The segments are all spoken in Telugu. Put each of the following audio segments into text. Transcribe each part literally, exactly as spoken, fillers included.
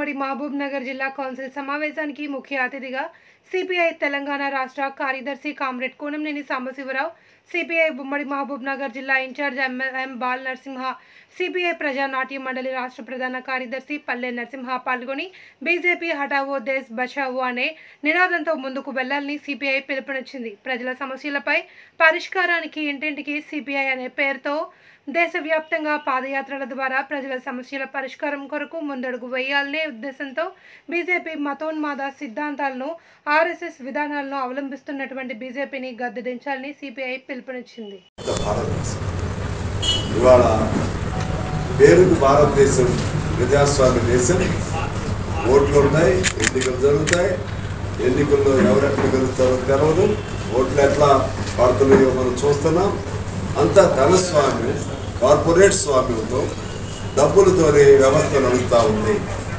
ఉమ్మడి మహబూబ్ నగర్ జిల్లా కౌన్సిల్ సమావేశానికి ముఖ్య అతిథిగా సిపిఐ తెలంగాణ రాష్ట్ర కార్యదర్శి కామ్రేడ్ కూనంనేని సాంబశివరావు, సిపిఐ ఉమ్మడి మహబూబ్ నగర్ జిల్లా incharge M Bal Narasimha, CPI ప్రజా నాట్య మండలి రాష్ట్ర ప్రధాన కార్యదర్శి పల్లె నరసింహ పాల్గొని బీజేపీ హటావో దేశ్ బచావో అనే నినాదంతో ముందుకు వెళ్లాలని సిపిఐ పిలుపునిచ్చింది. ప్రజల సమస్యలపై పరిష్కారానికి ఇంటింటికి సిపిఐ అనే పేరుతో దేశవ్యాప్తంగా పాదయాత్రల ద్వారా ప్రజల సమస్యల పరిష్కారం కొరకు ముందడుగు వేయాలనే ఉద్దేశంతో బీజేపీ మతోన్మాద సిద్ధాంతాలను, ఆర్ఎస్ఎస్ విధానాలను అవలంబిస్తున్నటువంటి బీజేపీని గద్దెదించాలని సిపిఐ పిలుపునిచ్చింది. ఇవాళ పేరుకు భారతదేశం ప్రజాస్వామ్య దేశం. ఓట్లు ఉన్నాయి, ఎన్నికలు జరుగుతాయి. ఎన్నికల్లో ఎవరెక్కడ గెలుస్తారో తెలవదు. ఓట్లు ఎట్లా పడుతున్నాయో మనం చూస్తున్నాం. అంతా ధనస్వామ్యం, కార్పొరేట్ స్వామ్యంతో డబ్బులతోనే వ్యవస్థ నడుస్తూ ఉంది.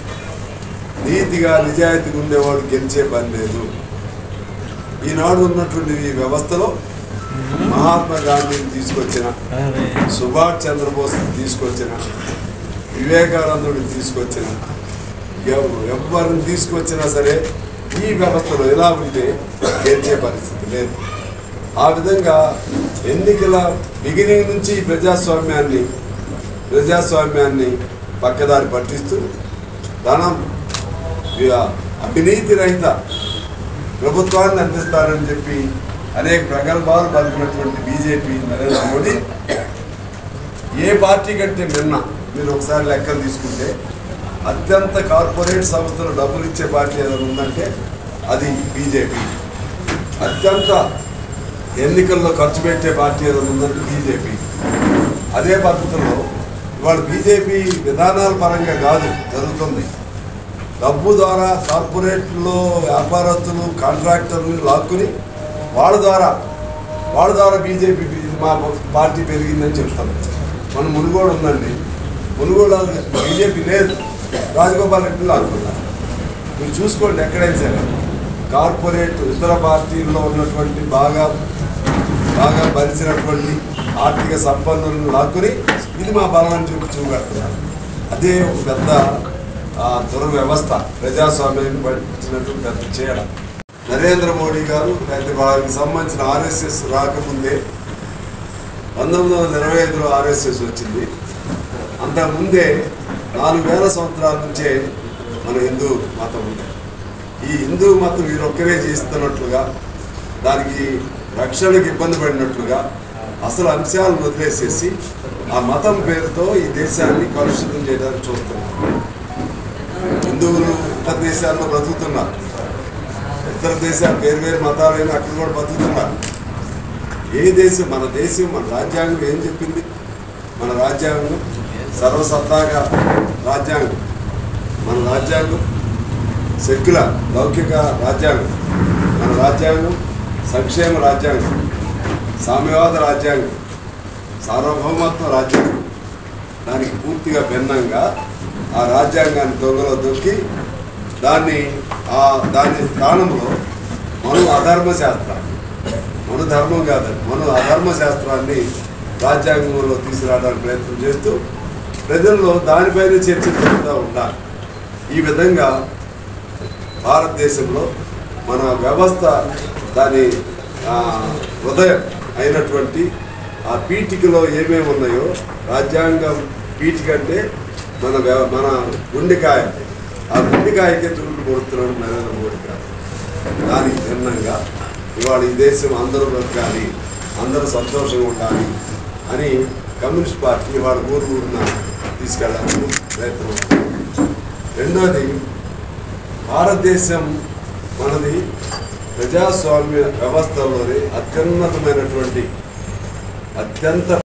నీతిగా నిజాయితీగా ఉండేవాడు గెలిచే పని లేదు. ఈనాడు ఉన్నటువంటి ఈ వ్యవస్థలో మహాత్మా గాంధీని తీసుకొచ్చిన, సుభాష్ చంద్రబోస్ని తీసుకొచ్చిన, వివేకానందుడిని తీసుకొచ్చిన, ఎవరిని తీసుకొచ్చినా సరే ఈ వ్యవస్థలో ఎలా ఉంటే గెలిచే పరిస్థితి లేదు. ఆ విధంగా ఎన్నికల బిగినింగ్ నుంచి ప్రజాస్వామ్యాన్ని ప్రజాస్వామ్యాన్ని పక్కదారి పట్టిస్తూ ధనం అవినీతి రహిత ప్రభుత్వాన్ని అందిస్తారని చెప్పి అనేక ప్రగల్భాలు పలికినటువంటి బీజేపీ నరేంద్ర మోడీ ఏ పార్టీ కంటే నిన్న మీరు ఒకసారి లెక్కలు తీసుకుంటే అత్యంత కార్పొరేట్ సంస్థలు డబ్బులు ఇచ్చే పార్టీ ఏదైనా ఉందంటే అది బీజేపీ. అత్యంత ఎన్నికల్లో ఖర్చు పెట్టే పార్టీ ఏదైనా ఉందంటే బీజేపీ. అదే పద్ధతిలో ఇవాళ బీజేపీ విధానాల పరంగా కాదు జరుగుతుంది. డబ్బు ద్వారా కార్పొరేట్లో వ్యాపారస్తులు, కాంట్రాక్టర్లు లాక్కుని వాళ్ళ ద్వారా వాళ్ళ ద్వారా బీజేపీ మా పార్టీ పెరిగిందని చెప్తాం. మన మునుగోడు ఉందండి, మునుగోడు బీజేపీ లేదు, రాజగోపాల్ రెడ్డి లాక్కున్నారు. మీరు చూసుకోండి ఎక్కడైనా సరే కార్పొరేట్ ఇతర పార్టీల్లో ఉన్నటువంటి బాగా బాగా పరిచినటువంటి ఆర్థిక సంపన్నులను లాక్కుని ఇది మా బలాన్ని చూపి చూపెడుతున్నారు. అదే ఒక పెద్ద దుర్వ్యవస్థ, ప్రజాస్వామ్యాన్ని పట్టించినట్టు పెద్ద చేయడం. నరేంద్ర మోడీ గారు అయితే వారికి సంబంధించిన ఆర్ఎస్ఎస్ రాకముందే పంతొమ్మిది వందల ఇరవై ఐదులో ఆర్ఎస్ఎస్ వచ్చింది. అంతకుముందే నాలుగు వేల సంవత్సరాల నుంచే మన హిందూ మతం ఉంది. ఈ హిందూ మతం వీరొక్కరే చేస్తున్నట్లుగా, దానికి రక్షణకు ఇబ్బంది పడినట్లుగా అసలు అంశాలను వదిలేసేసి ఆ మతం పేరుతో ఈ దేశాన్ని కలుషితం చేయడానికి చూస్తున్నారు. హిందువులు ఇతర దేశాల్లో బ్రతుకుతున్నారు, ఇతర దేశాలు వేరు వేరు మతాలైనా అక్కడ కూడా బతుకుతున్నారు. ఏ దేశం మన దేశం మన రాజ్యాంగం ఏం చెప్పింది? మన రాజ్యాంగం సర్వసత్తాక రాజ్యాంగం. మన రాజ్యాంగం సెక్యులర్ లౌకిక రాజ్యాంగం. మన రాజ్యాంగం సంక్షేమ రాజ్యాంగం, సామ్యవాద రాజ్యాంగం, సార్వభౌమత్వ రాజ్యాంగం. దానికి పూర్తిగా భిన్నంగా ఆ రాజ్యాంగాన్ని దొంగలో దొక్కి దాన్ని ఆ దాని స్థానంలో మను అధర్మ శాస్త్రాన్ని, మను ధర్మం కాదండి, మను అధర్మ శాస్త్రాన్ని రాజ్యాంగంలో తీసుకురావడానికి ప్రయత్నం చేస్తూ ప్రజల్లో దానిపైన చర్చ జరుగుతూ ఉండాలి. ఈ విధంగా భారతదేశంలో మన వ్యవస్థ దాని హృదయం అయినటువంటి ఆ పీఠికలో ఏమేమి ఉన్నాయో, రాజ్యాంగం పీఠిక అంటే మన మన గుండెకాయ, ఆ గుండెకాయకే చురుకు పొడుతున్నాడు నరేంద్ర మోడీ గారు. దానికి భిన్నంగా ఇవాళ ఈ దేశం అందరూ బ్రతకాలి, అందరూ సంతోషంగా ఉండాలి అని కమ్యూనిస్ట్ పార్టీ ఇవాళ ఊరు ఊరిన తీసుకెళ్ళడానికి ప్రయత్నం. రెండోది, భారతదేశం మనది ప్రజాస్వామ్య వ్యవస్థలోనే అత్యున్నతమైనటువంటి అత్యంత